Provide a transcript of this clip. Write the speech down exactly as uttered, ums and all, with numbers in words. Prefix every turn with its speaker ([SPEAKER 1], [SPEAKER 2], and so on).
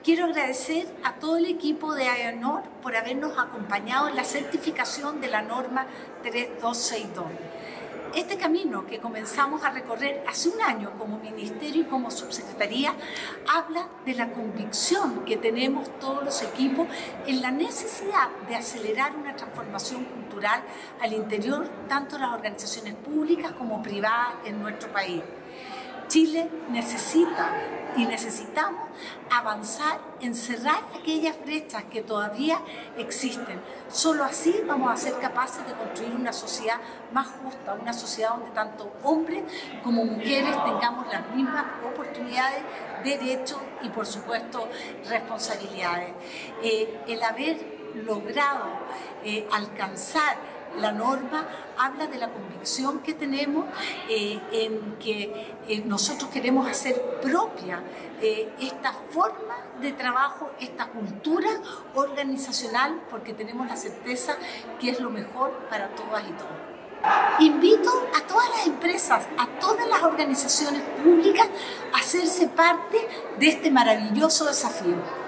[SPEAKER 1] Quiero agradecer a todo el equipo de AENOR por habernos acompañado en la certificación de la norma tres dos seis dos. Este camino que comenzamos a recorrer hace un año como Ministerio y como Subsecretaría habla de la convicción que tenemos todos los equipos en la necesidad de acelerar una transformación cultural al interior tanto de las organizaciones públicas como privadas en nuestro país. Chile necesita y necesitamos avanzar en cerrar aquellas brechas que todavía existen. Solo así vamos a ser capaces de construir una sociedad más justa, una sociedad donde tanto hombres como mujeres tengamos las mismas oportunidades, derechos y, por supuesto, responsabilidades. Eh, el haber logrado eh, alcanzar la norma habla de la convicción que tenemos eh, en que eh, nosotros queremos hacer propia eh, esta forma de trabajo, esta cultura organizacional, porque tenemos la certeza que es lo mejor para todas y todos. Invito a todas las empresas, a todas las organizaciones públicas a hacerse parte de este maravilloso desafío.